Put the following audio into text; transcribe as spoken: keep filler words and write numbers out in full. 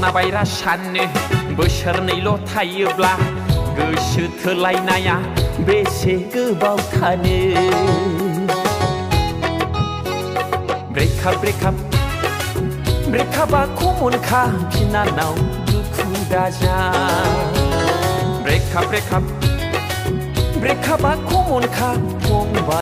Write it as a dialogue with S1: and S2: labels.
S1: सना बायरा साननो बोसोरनैल' थायोब्ला गोसो थोलायनाया बेसे गोबाव थानो। ब्रेकआप ब्रेकआप ब्रेकआपआ कमनखा बिनानाव दुखु दाजा। ब्रेकआप ब्रेकआप ब्रेकआपआ कमनखा फंबाय।